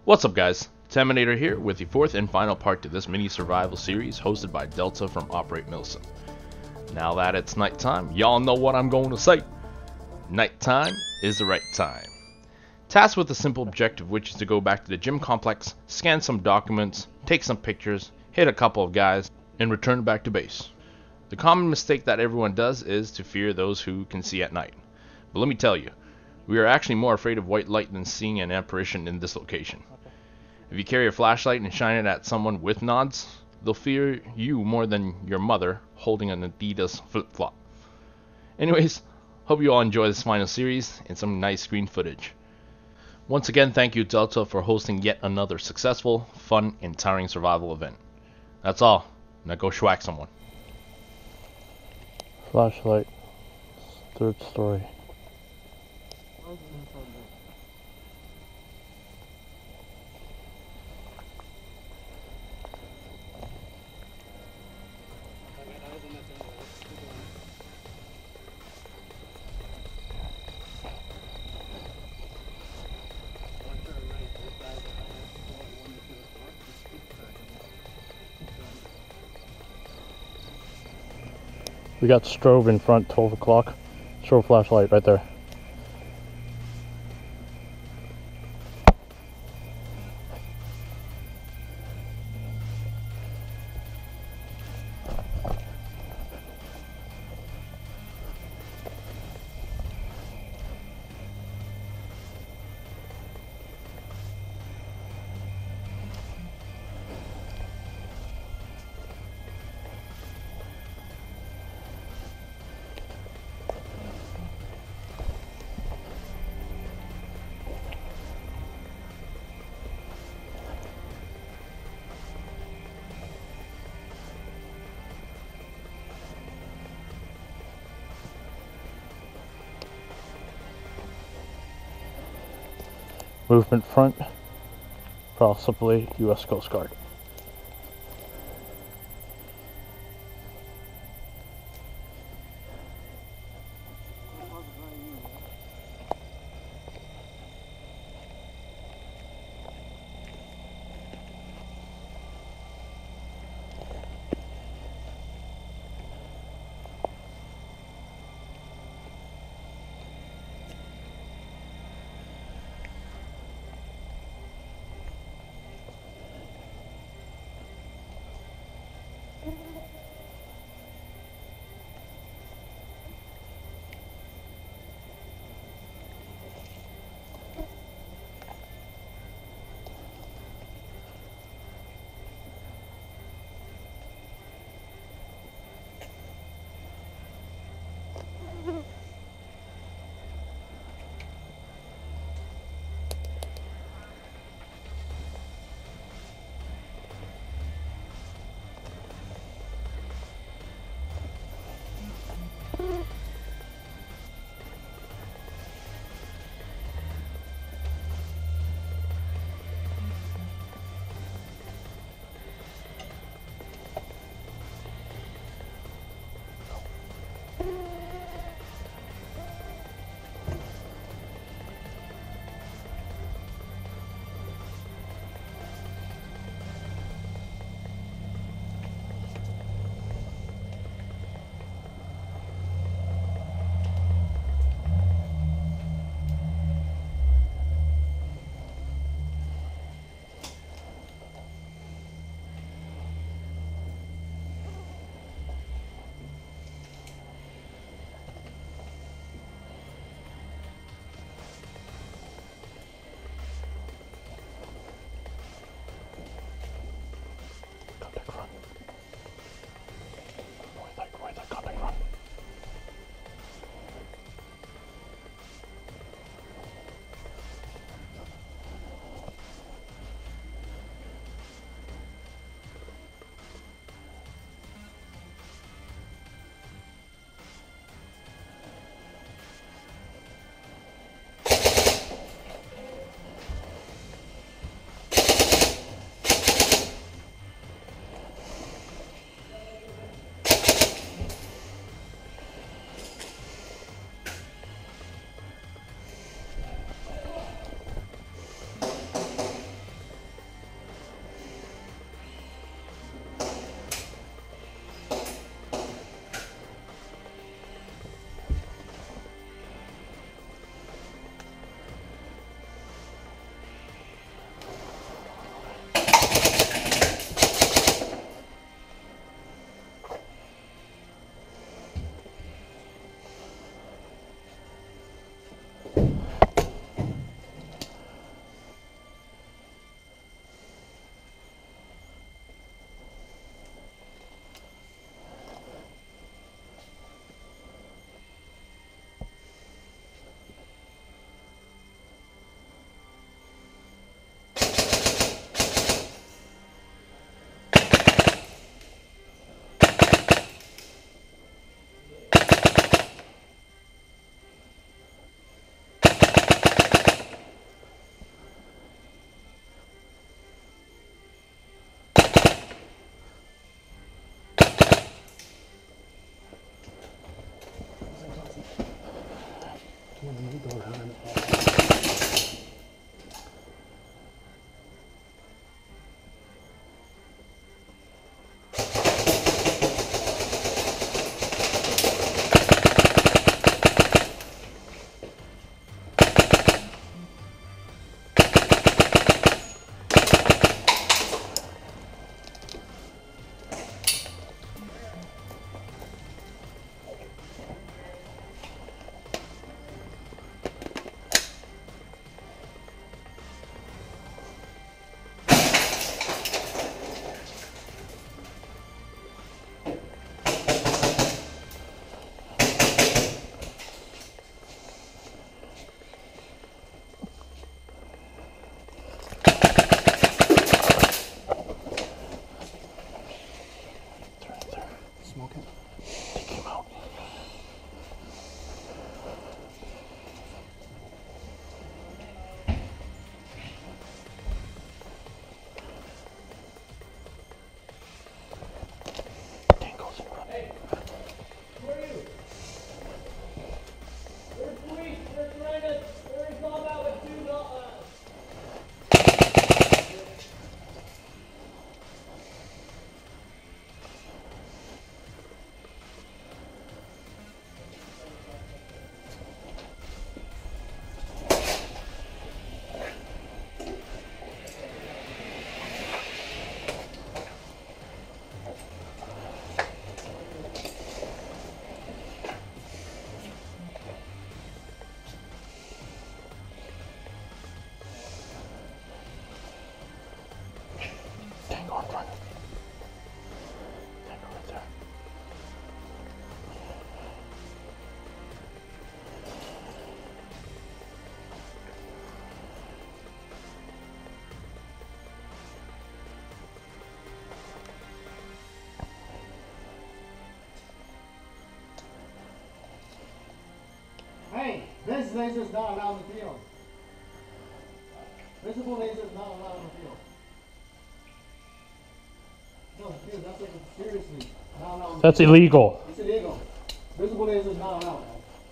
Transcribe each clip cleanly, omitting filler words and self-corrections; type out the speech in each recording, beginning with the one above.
What's up, guys? Terminator here with the fourth and final part to this mini survival series hosted by Delta from Operate Milsim. Now that it's nighttime, y'all know what I'm going to say. Nighttime is the right time. Tasked with a simple objective, which is to go back to the gym complex, scan some documents, take some pictures, hit a couple of guys, and return back to base. The common mistake that everyone does is to fear those who can see at night. But let me tell you, we are actually more afraid of white light than seeing an apparition in this location. If you carry a flashlight and shine it at someone with nods, they'll fear you more than your mother holding an Adidas flip-flop. Anyways, hope you all enjoy this final series and some nice screen footage. Once again, thank you Delta for hosting yet another successful, fun, and tiring survival event. That's all. Now go schwack someone. Flashlight. Third story. We got strobe in front, 12 o'clock. Strobe flashlight right there. Movement front, possibly U.S. Coast Guard. This laser is not allowed in the field. Visible laser is not allowed in the field. No, dude, that's like seriously not allowed. That's illegal. It's illegal. Visible laser is not allowed.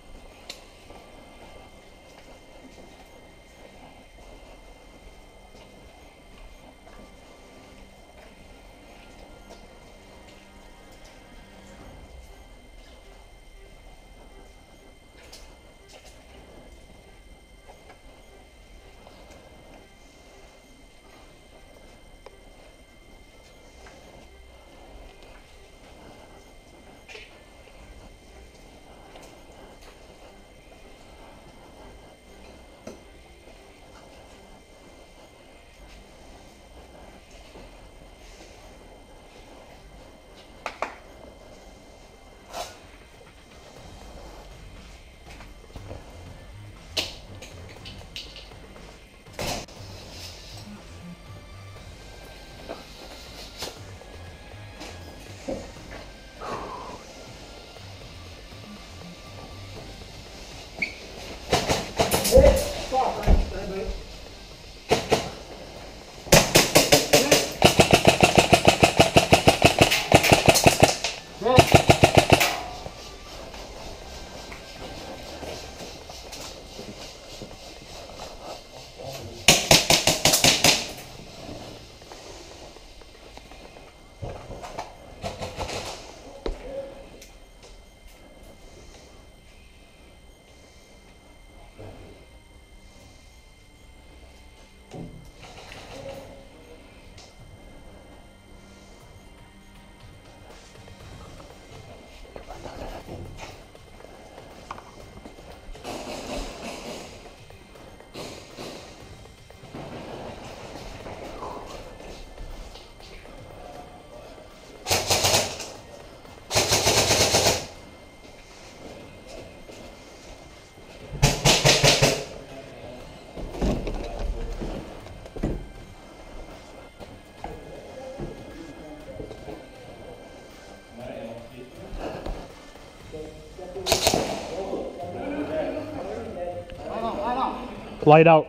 Light out.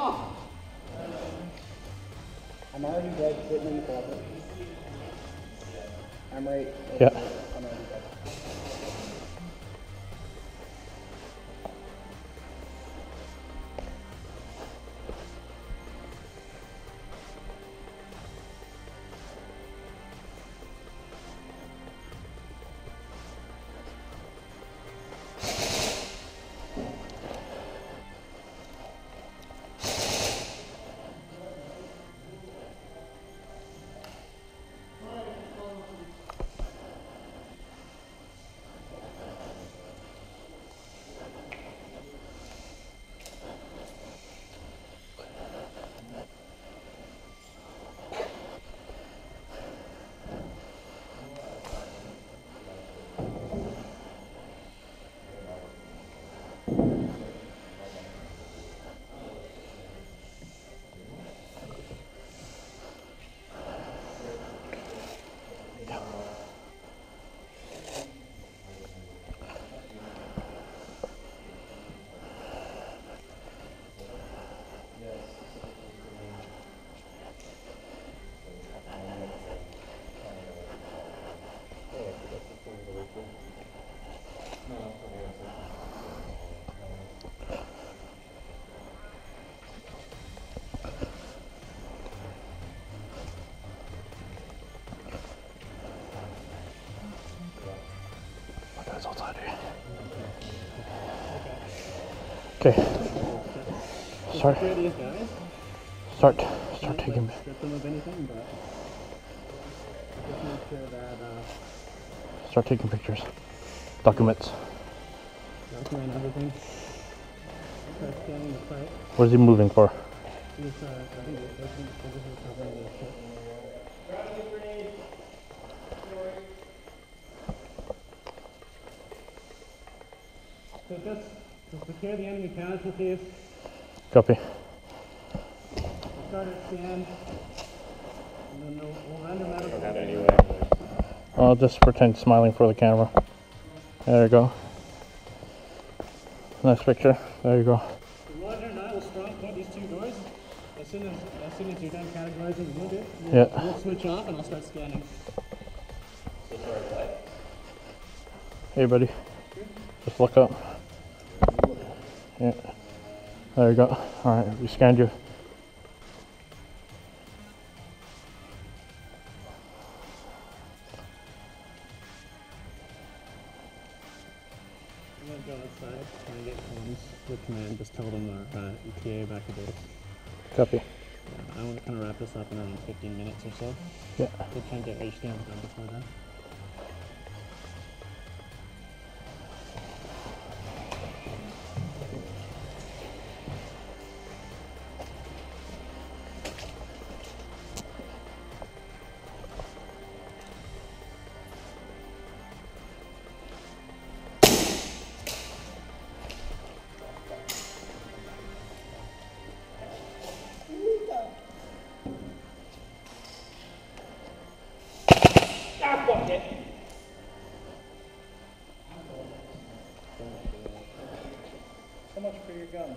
I'm already dead, sitting in the closet. I'm right. Yeah. I'm already dead. Outside here. Okay. Start taking. Start taking pictures. Documents. Document everything. Start scanning the site. What is he moving for? He's, I think this is covering the ship. So just to secure the enemy casualties, Copy. start a scan, and then we'll render medical. I'll just pretend smiling for the camera. There you go. Nice picture. There you go. Roger and I will strong code these two doors. As soon as you're done categorizing the wounded, we'll switch off and I'll start scanning. Hey buddy. Just look up. Yeah. There you go. Alright, we scanned you. I'm going to go outside, try and get comms with command, just tell them our ETA back to base. Copy. Yeah, I want to kind of wrap this up in around 15 minutes or so. Yeah. We'll try and get H scans done before then. How much for your gun?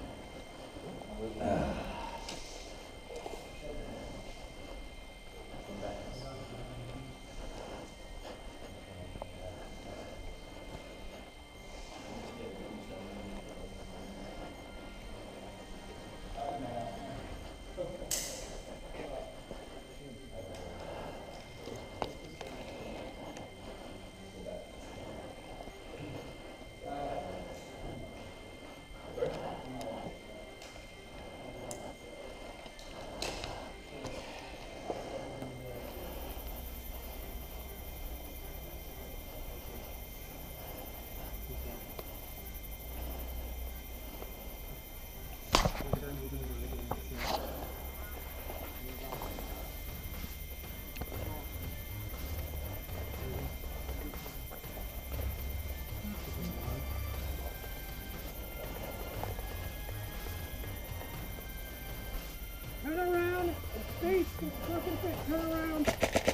Turn around and face the fucking thing. Turn around.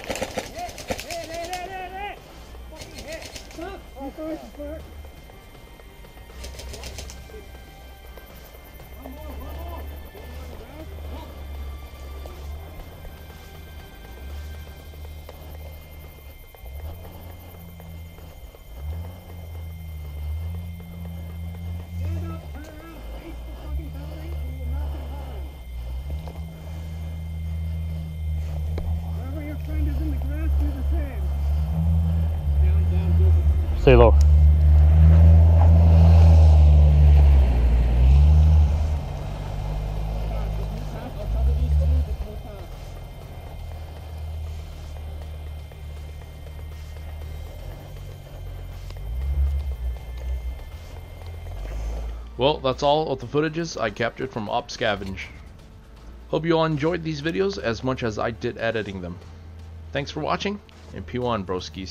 Hit. Fucking hit. Stop. Oh, sorry. One more. Stand up, turn around, face the fucking building, and you will not be harmed. Wherever your friend is in the grass, do the same. Down, go. Stay low. I'll cover these two, just move past. Well, that's all of the footages I captured from Op Scavenge. Hope you all enjoyed these videos as much as I did editing them. Thanks for watching, and P1 broskies.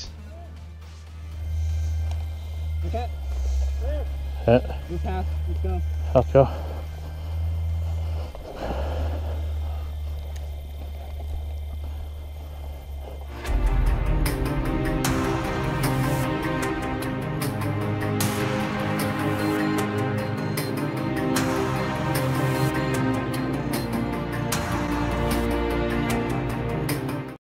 Okay. Yeah. Move past. Let's go. Let's go.